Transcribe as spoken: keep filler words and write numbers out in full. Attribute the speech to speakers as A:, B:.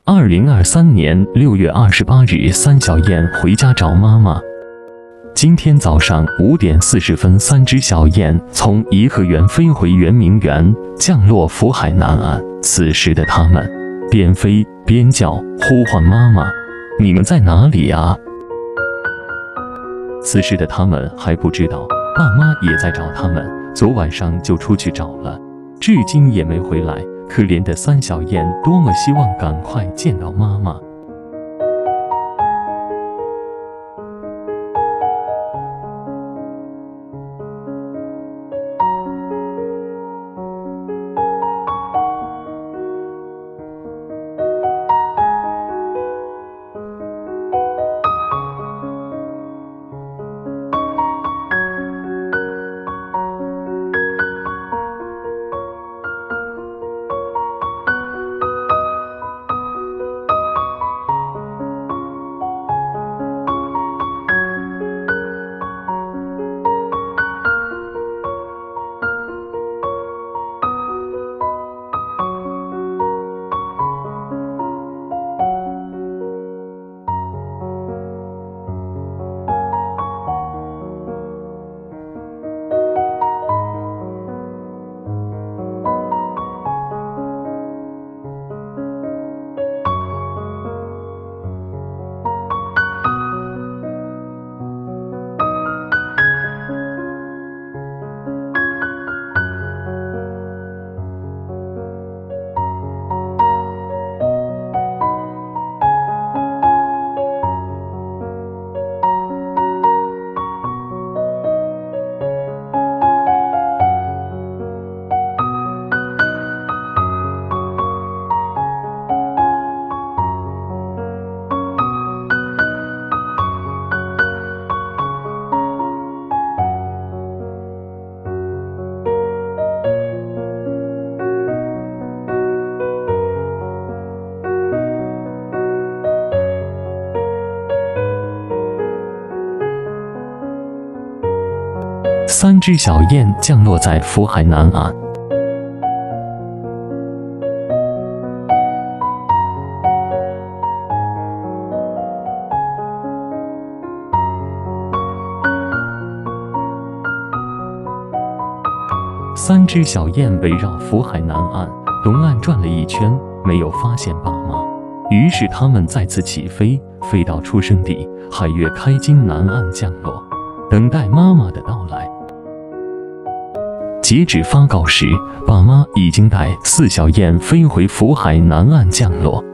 A: 二零二三年六月二十八日，三小燕回家找妈妈。今天早上五点四十分，三只小燕从颐和园飞回圆明园，降落福海南岸。此时的它们边飞边叫，呼唤妈妈：“你们在哪里啊？”此时的它们还不知道，爸妈也在找它们，昨晚上就出去找了，至今也没回来。可怜的三小燕多么希望赶快见到妈妈。三只小燕降落在福海南岸。三只小燕围绕福海南岸东岸转了一圈，没有发现爸妈，于是它们再次起飞，飞到出生地海月开金南岸降落，等待妈妈的到来。截止发稿时，爸妈已经带四小燕飞回福海南岸降落。